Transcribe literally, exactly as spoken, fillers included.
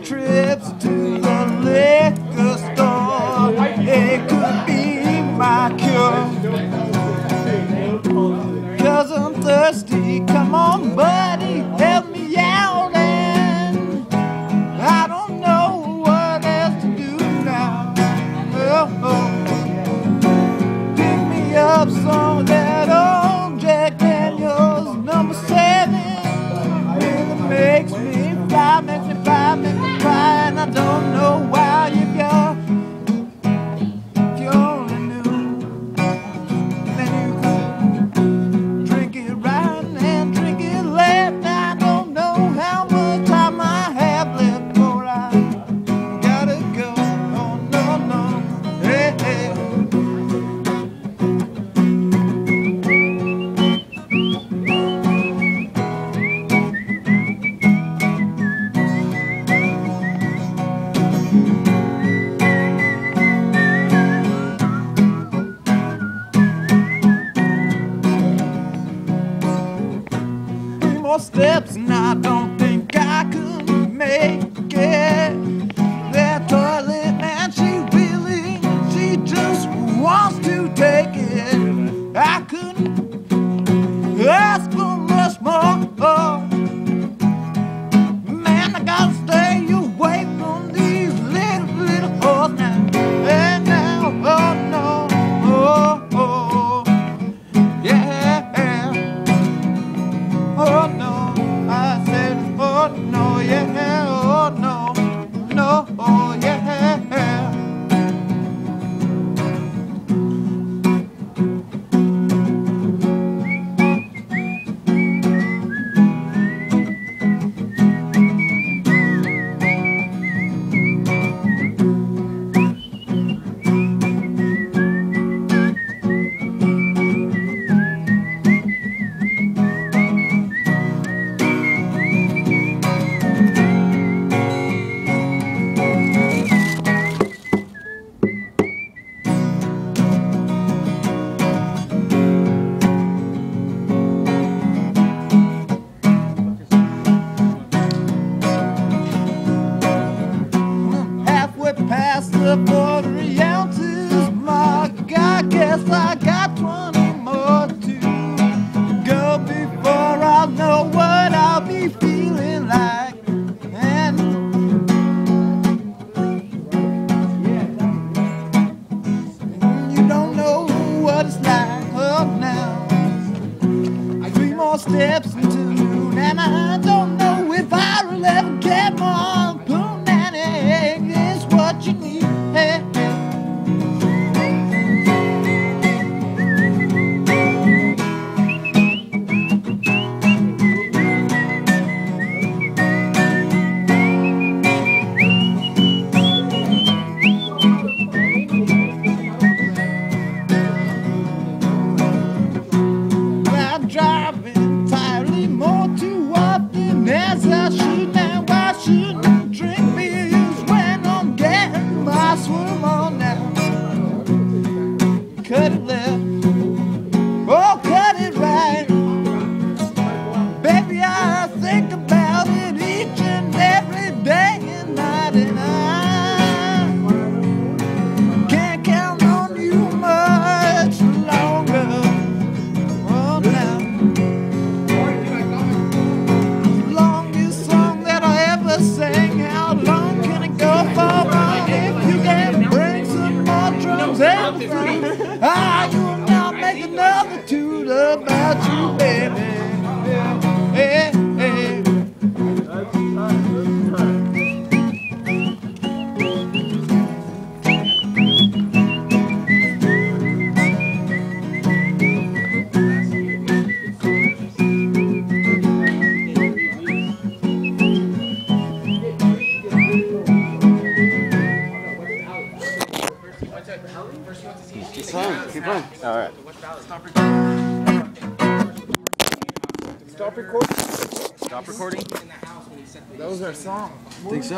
trips to the liquor store. It could be my cure. Cause I'm thirsty, come on buddy, help me out, and I don't know what else to do now. Oh, oh. Pick me up some of that old Jack Daniels number seven. It makes me fly, makes me fly, makes me cry, and I don't know why you go. If you only knew, then you could drink it right and drink it left. I don't know how much time I have left before I gotta go. Oh no, no, hey, hey. More steps and I don't think I could make it. That toilet man, she really, she just wants to take it. I couldn't ask for much more. Oh, man, I gotta stay away from these little, little hoes now. And now, oh no, oh, oh, yeah. Oh no, I said, oh no, yeah, oh no, no, oh yeah. Past the forty ounces mark, I guess I got twenty more to go before I'll know what I'll be feeling like. And you don't know what it's like. Oh, now three more steps into noon, and I don't know if I'll ever get more. What you need, hey, hey. I'm driving entirely more too often as I should. Now I shouldn't drink beers when I'm getting my swim on now. Cut it left, oh cut it right. Baby, I think about it each and every day and night, and I can't count on you much longer. Oh now, longest song that I ever sang. How long can it go for? If you can bring some more drums and I will not make another tune about you, baby. Hey, hey. Keep playing, keep playing. All right. Stop recording. Stop recording. That was our song. Think so?